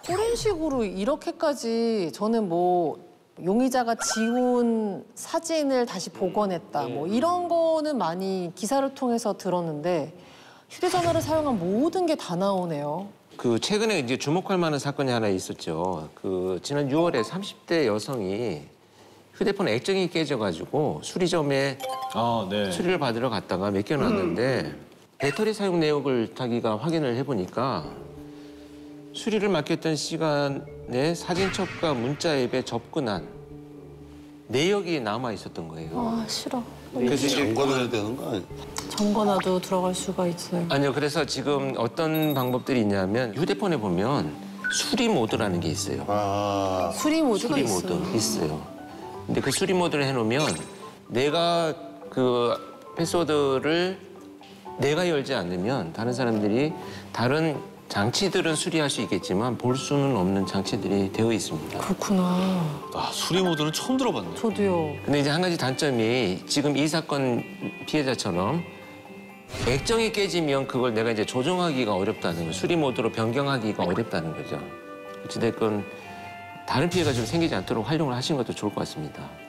그런 식으로 이렇게까지 저는 뭐 용의자가 지운 사진을 다시 복원했다 뭐 이런 거는 많이 기사를 통해서 들었는데 휴대전화를 사용한 모든 게 다 나오네요. 그 최근에 이제 주목할 만한 사건이 하나 있었죠. 그 지난 6월에 30대 여성이 휴대폰 액정이 깨져가지고 수리점에 수리를 받으러 갔다가 맡겨놨는데 배터리 사용 내역을 자기가 확인을 해보니까 수리를 맡겼던 시간에 사진첩과 문자 앱에 접근한 내역이 남아 있었던 거예요. 아 싫어. 그래서 이제 점검해야 되는 거 아니야? 잠궈놔도 들어갈 수가 있어요. 아니요. 그래서 지금 어떤 방법들이 있냐면 휴대폰에 보면 수리 모드라는 게 있어요. 아, 수리 모드가 수리 있어요. 모드 있어요. 근데 그 수리 모드를 해놓으면 내가 그 패스워드를 내가 열지 않으면 다른 사람들이 다른 장치들은 수리할 수 있겠지만 볼 수는 없는 장치들이 되어 있습니다. 그렇구나. 아, 수리 모드는 처음 들어봤네. 저도요. 근데 이제 한 가지 단점이 지금 이 사건 피해자처럼 액정이 깨지면 그걸 내가 이제 조정하기가 어렵다는 거예요. 수리 모드로 변경하기가 어렵다는 거죠. 어찌됐건 다른 피해가 좀 생기지 않도록 활용을 하시는 것도 좋을 것 같습니다.